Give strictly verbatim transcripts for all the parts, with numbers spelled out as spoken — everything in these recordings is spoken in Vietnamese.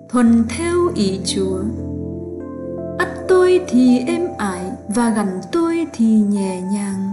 thuần theo ý Chúa. Ắt tôi thì êm ái và gắn tôi thì nhẹ nhàng.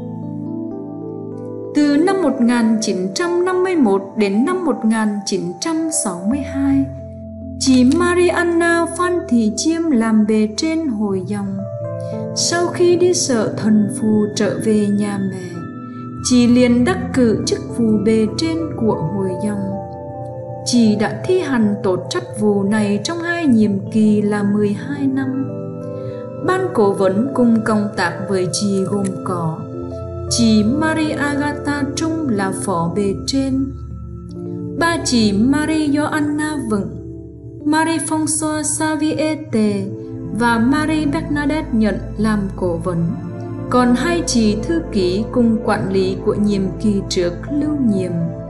Từ năm một nghìn chín trăm năm mươi mốt đến năm một nghìn chín trăm sáu mươi hai, chị Marianna Phan Thị Chiêm làm bề trên Hội dòng. Sau khi đi sở thần phù trở về nhà mẹ, chị liền đắc cử chức vụ bề trên của Hội dòng. Chị đã thi hành tốt trách vụ này trong hai nhiệm kỳ là mười hai năm. Ban cố vấn cùng công tác với chị gồm có chị Marie Agatha Trung là phó bề trên, ba chị Marie Joanna Vững, Marie François Xavier Tề và Marie Bernadette Nhận làm cố vấn. Còn hai chị thư ký cùng quản lý của nhiệm kỳ trước lưu nhiệm.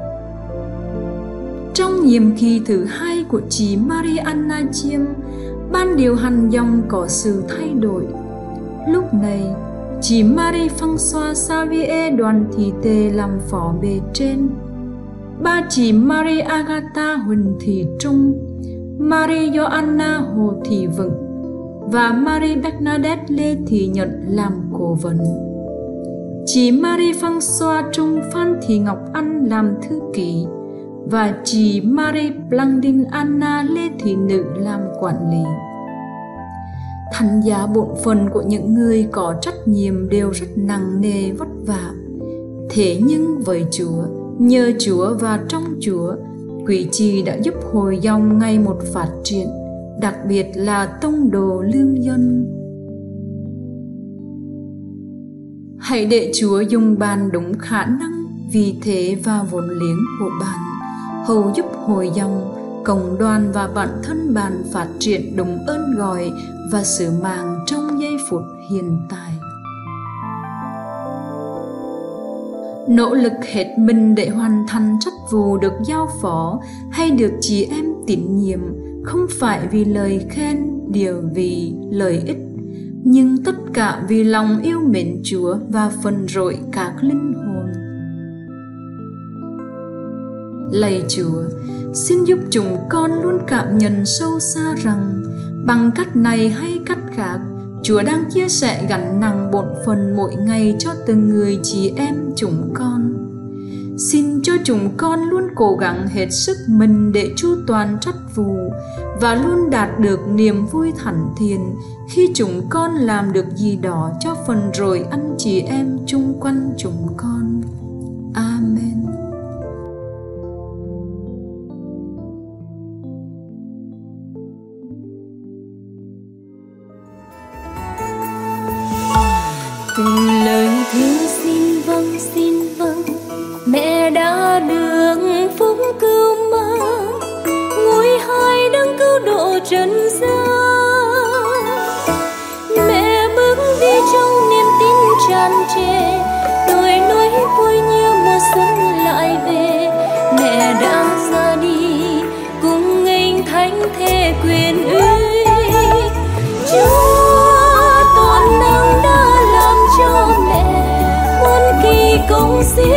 Trong nhiệm kỳ thứ hai của chị Marianna Chiêm, ban điều hành dòng có sự thay đổi. Lúc này, chị Marie François Xavier Đoàn Thị Tề làm phó bề trên, ba chị Marie Agatha Huỳnh Thị Trung, Marie Joanna Hồ Thị Vững và Marie Bernadette Lê Thị Nhận làm cố vấn. Chị Marie François Trung Phan Thị Ngọc Anh làm thư ký và chị Marie Blandine Anna Lê Thị Nữ làm quản lý. Thành giá bổn phận của những người có trách nhiệm đều rất nặng nề vất vả. Thế nhưng với Chúa, nhờ Chúa và trong Chúa, quý chị đã giúp Hội dòng ngày một phát triển, đặc biệt là tông đồ lương dân. Hãy để Chúa dùng bạn đúng khả năng, vị thế và vốn liếng của bạn, hầu giúp Hội dòng, cộng đoàn và bản thân bạn phát triển đúng ơn gọi và sứ mạng trong giây phút hiện tại. Nỗ lực hết mình để hoàn thành trách vụ được giao phó hay được chị em tín nhiệm, không phải vì lời khen, địa vị, lợi ích, nhưng tất cả vì lòng yêu mến Chúa và phần rỗi các linh hồn. Lạy Chúa, xin giúp chúng con luôn cảm nhận sâu xa rằng bằng cách này hay cách khác, Chúa đang chia sẻ gánh nặng bổn phận mỗi ngày cho từng người chị em chúng con. Xin cho chúng con luôn cố gắng hết sức mình để chu toàn trách vụ và luôn đạt được niềm vui thánh thiện khi chúng con làm được gì đó cho phần rỗi anh chị em chung quanh chúng con. Amen. Từng lời thưa xin vâng xin vâng, mẹ đã được phúc cứu mang, ngôi hai đấng cứu độ trần gian. Mẹ bước đi trong niềm tin tràn trề, đôi nỗi vui như mùa xuân lại về. Mẹ đã ra đi cùng nghênh thánh thề quyền uy. Chúa toàn năng đã làm cho mẹ muôn kỳ công xiết